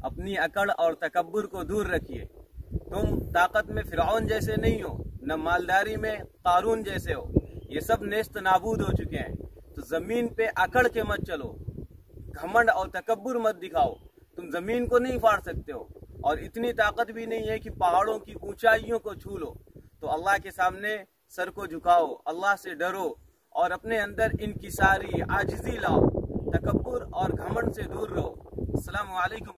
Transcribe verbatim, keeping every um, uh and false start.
अपनी अकड़ और तकब्बुर को दूर रखिए। तुम ताकत में फिरौन जैसे नहीं हो, न मालदारी में कारून जैसे हो। ये सब नेस्त नाबूद हो चुके हैं। तो जमीन पे अकड़ के मत चलो, घमंड और तकब्बुर मत दिखाओ। तुम जमीन को नहीं फाड़ सकते हो और इतनी ताकत भी नहीं है कि पहाड़ों की ऊंचाइयों को छू लो। तो अल्लाह के सामने सर को झुकाओ, अल्लाह से डरो और अपने अंदर इनकिसारी आजिज़ी लाओ। तकब्बुर और घमंड से दूर रहो। अस्सलामु अलैकुम।